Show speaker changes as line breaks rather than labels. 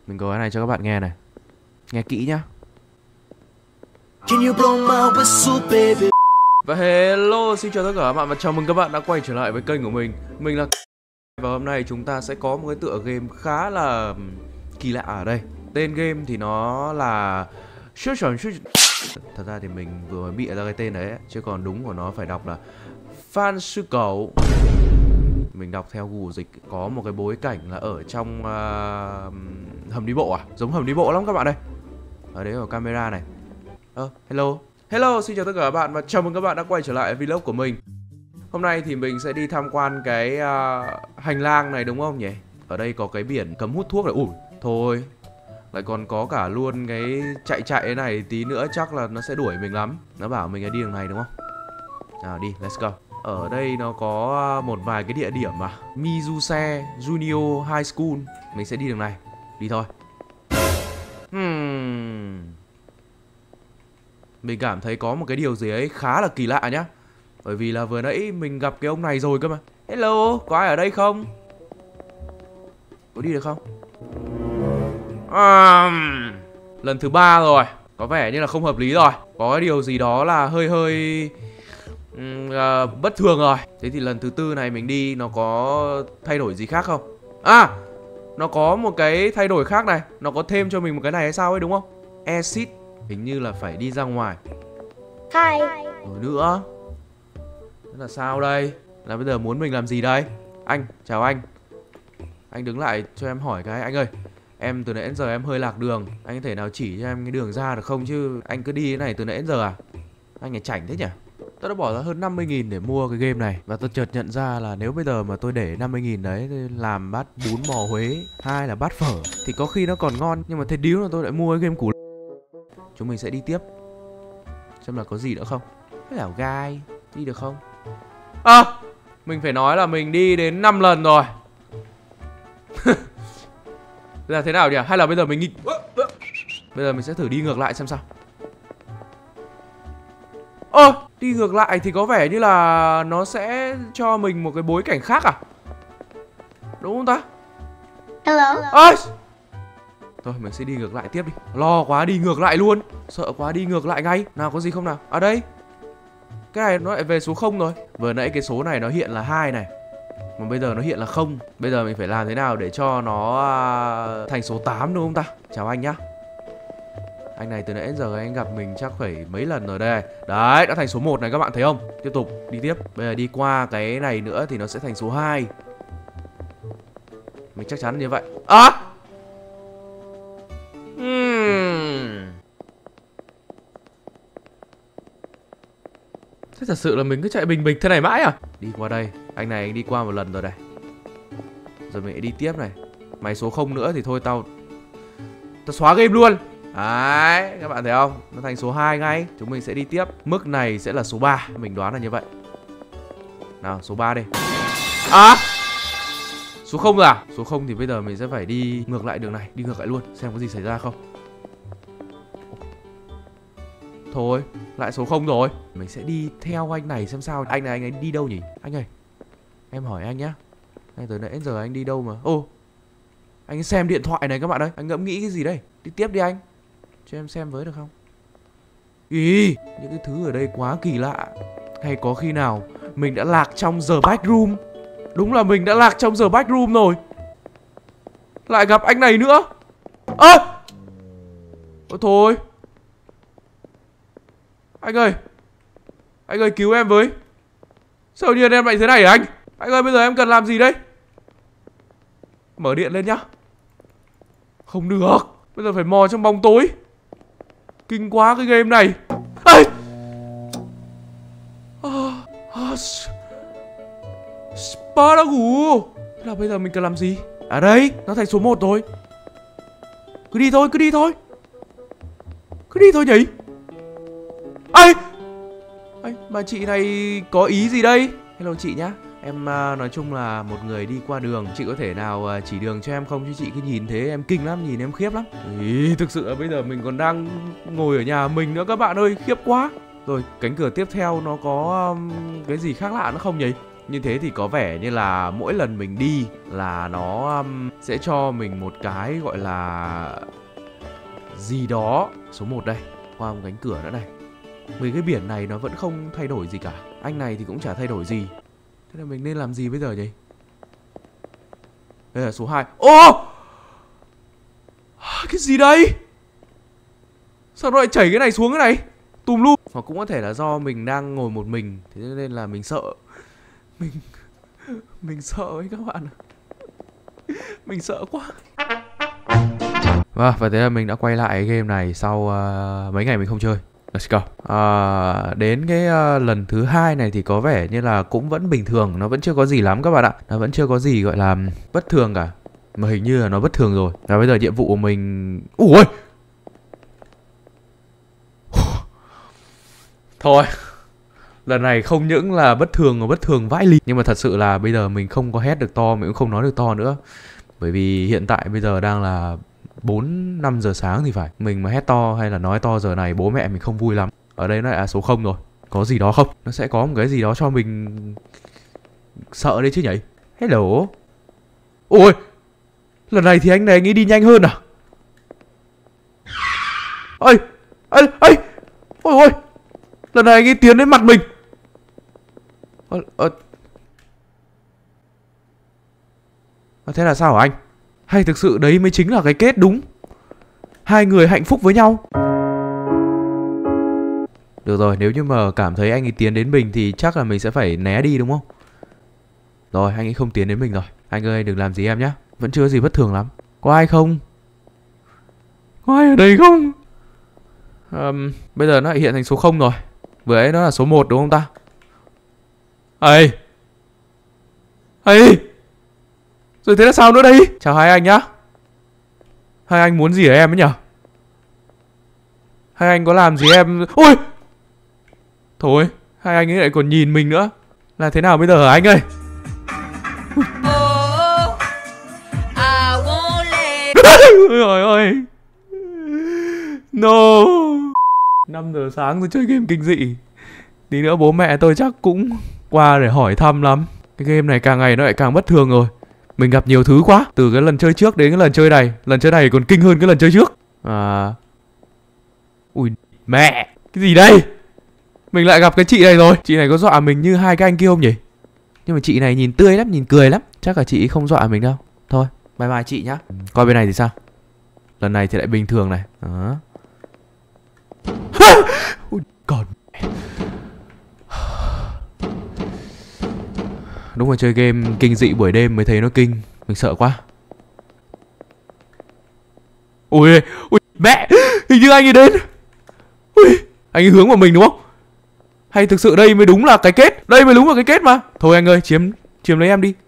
Mình có cái này cho các bạn nghe này. Nghe kỹ nhá. Và hello, xin chào tất cả các bạn và chào mừng các bạn đã quay trở lại với kênh của mình. Mình là và hôm nay chúng ta sẽ có một cái tựa game khá là kỳ lạ ở đây. Tên game thì nó là thật ra thì mình vừa mới bịa ra cái tên đấy, chứ còn đúng của nó phải đọc là Phan Sư Cẩu. Mình đọc theo Google dịch. Có một cái bối cảnh là ở trong hầm đi bộ à? Giống hầm đi bộ lắm các bạn ơi. Ở đấy ở camera này. Hello. Hello, xin chào tất cả các bạn và chào mừng các bạn đã quay trở lại vlog của mình. Hôm nay thì mình sẽ đi tham quan cái hành lang này đúng không nhỉ? Ở đây có cái biển cấm hút thuốc này. Ui, thôi. Lại còn có cả luôn cái chạy này, tí nữa chắc là nó sẽ đuổi mình lắm. Nó bảo mình đi đường này đúng không? Nào đi, let's go. Ở đây nó có một vài cái địa điểm mà Mizuse Junior High School. Mình sẽ đi đường này. Đi thôi. Mình cảm thấy có một cái điều gì ấy khá là kỳ lạ nhá. Bởi vì là vừa nãy mình gặp cái ông này rồi cơ mà. Hello, có ai ở đây không? Có đi được không? Lần thứ 3 rồi. Có vẻ như là không hợp lý rồi. Có cái điều gì đó là hơi bất thường rồi. Thế thì lần thứ 4 này mình đi nó có thay đổi gì khác không? Nó có một cái thay đổi khác này. Nó có thêm cho mình một cái này hay sao ấy đúng không? Exit. Hình như là phải đi ra ngoài.
Hi.
Rồi nữa. Thế là sao đây? Là bây giờ muốn mình làm gì đây? Anh, chào anh. Anh đứng lại cho em hỏi cái. Anh ơi, em từ nãy đến giờ em hơi lạc đường. Anh có thể nào chỉ cho em cái đường ra được không? Chứ anh cứ đi thế này từ nãy đến giờ à? Anh này chảnh thế nhỉ? Tôi đã bỏ ra hơn 50.000 để mua cái game này. Và tôi chợt nhận ra là nếu bây giờ mà tôi để 50.000 đấy làm bát bún bò Huế, hay là bát phở thì có khi nó còn ngon. Nhưng mà thế điếu là tôi lại mua cái game củ. Chúng mình sẽ đi tiếp. Xem là có gì nữa không. Thế là gai. Đi được không? Mình phải nói là mình đi đến 5 lần rồi. Là thế nào nhỉ? Hay là bây giờ mình nghĩ bây giờ mình sẽ thử đi ngược lại xem sao. Đi ngược lại thì có vẻ như là nó sẽ cho mình một cái bối cảnh khác à? Đúng không ta?
Hello.
Thôi mình sẽ đi ngược lại tiếp đi. Lo quá đi ngược lại luôn. Sợ quá đi ngược lại ngay. Nào có gì không nào? À đây. Cái này nó lại về số 0 rồi. Vừa nãy cái số này nó hiện là 2 này. Mà bây giờ nó hiện là 0. Bây giờ mình phải làm thế nào để cho nó thành số 8 đúng không ta? Chào anh nhá. Anh này từ nãy đến giờ anh gặp mình chắc phải mấy lần rồi đây. Đấy, đã thành số 1 này các bạn thấy không? Tiếp tục, đi tiếp. Bây giờ đi qua cái này nữa thì nó sẽ thành số 2. Mình chắc chắn như vậy. Thế thật sự là mình cứ chạy bình bình thế này mãi à? Đi qua đây. Anh này anh đi qua một lần rồi đây. Rồi mình đi tiếp này. Mày số 0 nữa thì thôi tao xóa game luôn. Đấy, các bạn thấy không? Nó thành số 2 ngay. Chúng mình sẽ đi tiếp. Mức này sẽ là số 3. Mình đoán là như vậy. Nào, số 3 đi. Số 0 rồi à? Số 0 thì bây giờ mình sẽ phải đi ngược lại đường này. Đi ngược lại luôn, xem có gì xảy ra không. Thôi, lại số 0 rồi. Mình sẽ đi theo anh này xem sao. Anh này anh ấy đi đâu nhỉ? Anh ơi, em hỏi anh nhá. Anh từ nãy đến giờ anh đi đâu mà? Anh ấy xem điện thoại này các bạn ơi. Anh ngẫm nghĩ cái gì đây? Đi tiếp đi anh. Cho em xem với được không? Những cái thứ ở đây quá kỳ lạ. Hay có khi nào mình đã lạc trong the backroom? Đúng là mình đã lạc trong the backroom rồi. Lại gặp anh này nữa. Thôi. Anh ơi cứu em với. Sao nhiên em lại thế này hả anh? Anh ơi bây giờ em cần làm gì đây? Mở điện lên nhá. Không được. Bây giờ phải mò trong bóng tối. Kinh quá cái game này. Spa đã ngủ. Thế là bây giờ mình cần làm gì? À đây, nó thành số 1 rồi. Cứ đi thôi nhỉ. Mà chị này có ý gì đây? Hello chị nhá. Em nói chung là một người đi qua đường. Chị có thể nào chỉ đường cho em không? Chứ chị cứ nhìn thế em kinh lắm, nhìn em khiếp lắm. Thực sự là bây giờ mình còn đang ngồi ở nhà mình nữa các bạn ơi. Khiếp quá. Rồi cánh cửa tiếp theo nó có cái gì khác lạ nữa không nhỉ? Như thế thì có vẻ như là mỗi lần mình đi là nó sẽ cho mình một cái gọi là gì đó. Số 1 đây, qua một cánh cửa nữa này. Mấy cái biển này nó vẫn không thay đổi gì cả. Anh này thì cũng chả thay đổi gì. Thế là mình nên làm gì bây giờ nhỉ? Đây là số 2. Ô! Cái gì đây? Sao nó lại chảy cái này xuống cái này? Tùm lum. Hoặc cũng có thể là do mình đang ngồi một mình, thế nên là mình sợ. Mình sợ ấy các bạn. Mình sợ quá. Và thế là mình đã quay lại cái game này sau mấy ngày mình không chơi. Let's go. Đến cái lần thứ 2 này thì có vẻ như là cũng vẫn bình thường. Nó vẫn chưa có gì lắm các bạn ạ. Nó vẫn chưa có gì gọi là bất thường cả. Mà hình như là nó bất thường rồi. Và bây giờ nhiệm vụ của mình... Ui! Thôi, lần này không những là bất thường mà bất thường vãi lì. Nhưng mà thật sự là bây giờ mình không có hét được to, mình cũng không nói được to nữa. Bởi vì hiện tại bây giờ đang là 4-5 giờ sáng thì phải. Mình mà hét to hay là nói to giờ này bố mẹ mình không vui lắm. Ở đây nó lại là số 0 rồi. Có gì đó không? Nó sẽ có một cái gì đó cho mình sợ đấy chứ nhỉ? Hello. Ôi, lần này thì anh này anh ấy đi nhanh hơn à? Ôi, ôi, ôi, ôi, lần này anh ấy tiến đến mặt mình. Thế là sao hả anh? Hay thực sự đấy mới chính là cái kết đúng? Hai người hạnh phúc với nhau. Được rồi, nếu như mà cảm thấy anh ấy tiến đến mình thì chắc là mình sẽ phải né đi đúng không? Rồi, anh ấy không tiến đến mình rồi. Anh ơi đừng làm gì em nhé. Vẫn chưa gì bất thường lắm. Có ai không? Có ai ở đây không? Bây giờ nó lại hiện thành số 0 rồi. Vừa ấy nó là số 1 đúng không ta? Ây! Ây! Rồi thế là sao nữa đây? Chào hai anh nhá. Hai anh muốn gì ở em ấy nhở? Hai anh có làm gì em... Ôi! Thôi, hai anh ấy lại còn nhìn mình nữa. Là thế nào bây giờ hả anh ơi? Ôi ôi. No. 5 giờ sáng tôi chơi game kinh dị. Tí nữa bố mẹ tôi chắc cũng qua để hỏi thăm lắm. Cái game này càng ngày nó lại càng bất thường rồi. Mình gặp nhiều thứ quá. Từ cái lần chơi trước đến cái lần chơi này. Lần chơi này còn kinh hơn cái lần chơi trước. Ui mẹ. Cái gì đây? Mình lại gặp cái chị này rồi. Chị này có dọa mình như hai cái anh kia không nhỉ? Nhưng mà chị này nhìn tươi lắm, nhìn cười lắm. Chắc là chị không dọa mình đâu. Thôi, bye bye chị nhá. Coi bên này thì sao? Lần này thì lại bình thường này. Đó. Ui, còn đúng là chơi game kinh dị buổi đêm mới thấy nó kinh. Mình sợ quá. Ui, ui mẹ, hình như anh ấy đến. Ui, anh ấy hướng vào mình đúng không? Hay thực sự đây mới đúng là cái kết? Đây mới đúng là cái kết mà. Thôi anh ơi, chiếm lấy em đi.